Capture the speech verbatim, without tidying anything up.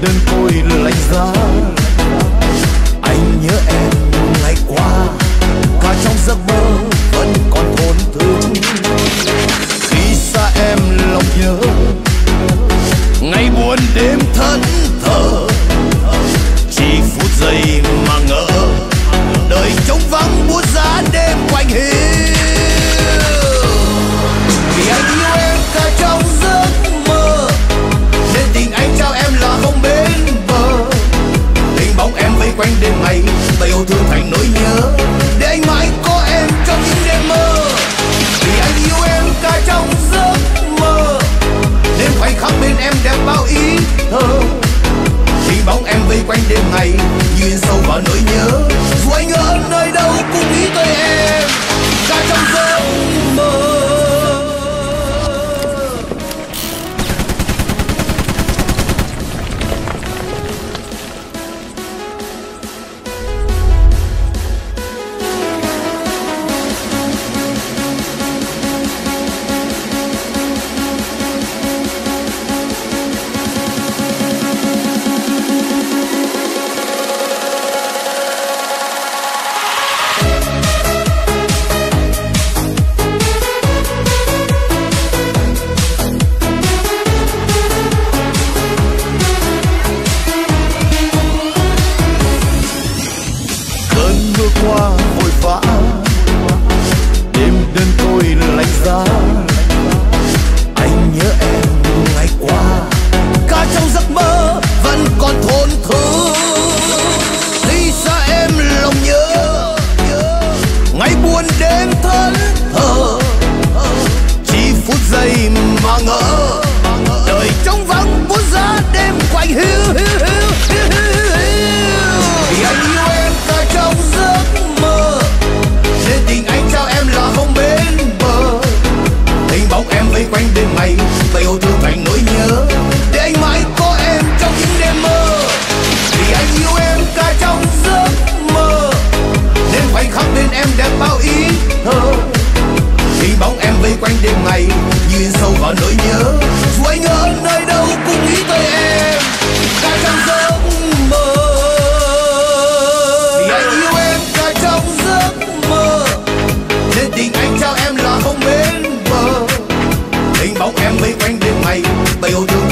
đơn côi lạnh giá. Anh nhớ em ngày qua, cả trong giấc mơ vẫn còn thốn thương. Khi xa em lòng nhớ, ngày buồn đêm thẫn thờ, chỉ phút giây mà ngỡ đời trống vắng buốt giá đêm quạnh hiu. Vì anh yêu em cả trong giấc mơ, nên tình anh trao em là không bến bờ. Hình bóng em vây quanh đêm ngày, ta yêu thương thành nỗi nhớ, để anh mãi có em trong những đêm mơ. Vì anh yêu em cả trong giấc mơ, nên khoảnh khắc bên em đẹp bao ý thơ. Hình bóng em vây quanh đêm ngày, như in sâu vào nỗi nhớ. Dù anh ở nơi đâu cũng nghĩ tới em, cả trong giấc mơ. Qua vội vã, đêm đơn côi lạnh giá. Anh nhớ em ngày qua, cả trong giấc mơ vẫn còn thốn thương. Khi xa em lòng nhớ, ngày buồn đêm thẫn thờ, chỉ phút giây mà ngỡ đời trống vắng buốt giá đêm quạnh hiu hiu hiu hiu hiu. Vì anh yêu em cả trong giấc mơ, nên tình anh trao em là không bến bờ. Hình bóng em vây quanh đêm ngày, ta yêu thương thành nỗi nhớ, để anh mãi có em trong những đêm mơ. Vì anh yêu em cả trong giấc mơ, nên khoảnh khắc bên em đẹp bao ý thơ. Hình bóng em vây quanh đêm ngày, như in sâu vào nỗi nhớ. Dù anh ở nơi đâu cũng nghĩ tới em, cả trong giấc mơ. Vì anh yêu em cả trong giấc mơ, nên tình anh trao em là không bến bờ. Hình bóng em vây quanh đêm ngày, ta yêu thương